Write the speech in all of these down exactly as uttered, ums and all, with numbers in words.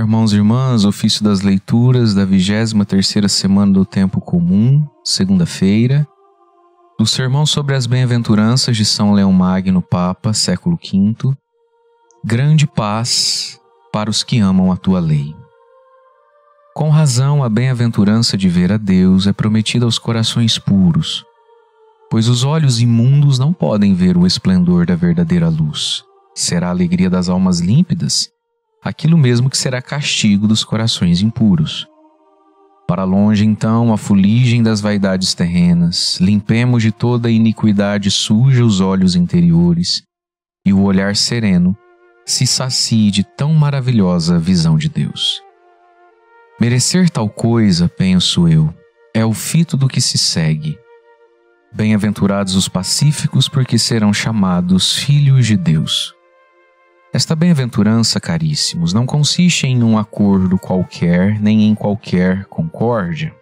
irmãos e irmãs, ofício das leituras da vigésima terceira semana do Tempo Comum, segunda-feira, do Sermão sobre as Bem-aventuranças de São Leão Magno, Papa, século quinto, grande paz para os que amam a tua lei. Com razão, a bem-aventurança de ver a Deus é prometida aos corações puros, pois os olhos imundos não podem ver o esplendor da verdadeira luz. Será a alegria das almas límpidas, aquilo mesmo que será castigo dos corações impuros. Para longe, então, a fuligem das vaidades terrenas, limpemos de toda a iniquidade suja os olhos interiores, e o olhar sereno se sacie de tão maravilhosa visão de Deus. Merecer tal coisa, penso eu, é o fito do que se segue. Bem-aventurados os pacíficos, porque serão chamados filhos de Deus. Esta bem-aventurança, caríssimos, não consiste em um acordo qualquer, nem em qualquer concórdia.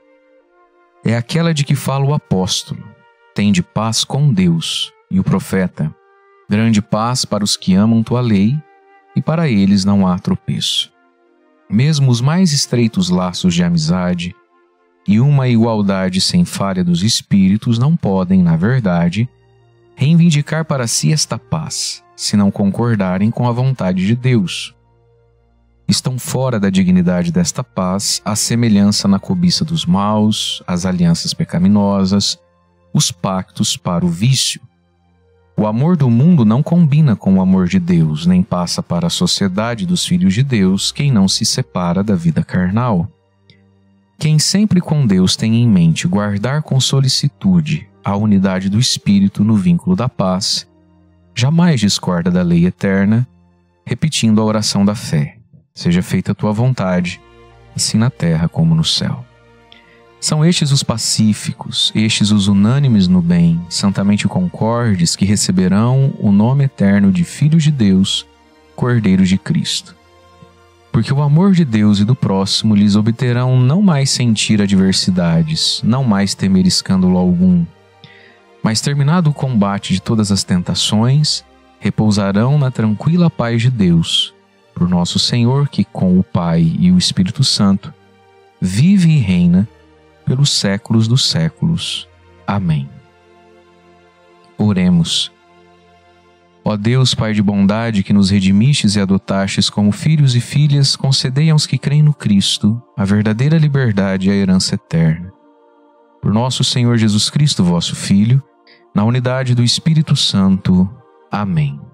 É aquela de que fala o apóstolo: tende paz com Deus, e o profeta: grande paz para os que amam tua lei, e para eles não há tropeço. Mesmo os mais estreitos laços de amizade e uma igualdade sem falha dos espíritos não podem, na verdade, reivindicar para si esta paz, se não concordarem com a vontade de Deus. Estão fora da dignidade desta paz a semelhança na cobiça dos maus, as alianças pecaminosas, os pactos para o vício. O amor do mundo não combina com o amor de Deus, nem passa para a sociedade dos filhos de Deus quem não se separa da vida carnal. Quem sempre com Deus tem em mente guardar com solicitude a unidade do Espírito no vínculo da paz, jamais discorda da lei eterna, repetindo a oração da fé: seja feita a tua vontade, assim na terra como no céu. São estes os pacíficos, estes os unânimes no bem, santamente concordes, que receberão o nome eterno de filhos de Deus, cordeiros de Cristo. Porque o amor de Deus e do próximo lhes obterão não mais sentir adversidades, não mais temer escândalo algum, mas terminado o combate de todas as tentações, repousarão na tranquila paz de Deus, por nosso Senhor, que com o Pai e o Espírito Santo vive e reina pelos séculos dos séculos. Amém. Oremos. Ó Deus, Pai de bondade, que nos redimistes e adotastes como filhos e filhas, concedei aos que creem no Cristo a verdadeira liberdade e a herança eterna. Por nosso Senhor Jesus Cristo, vosso Filho, na unidade do Espírito Santo. Amém.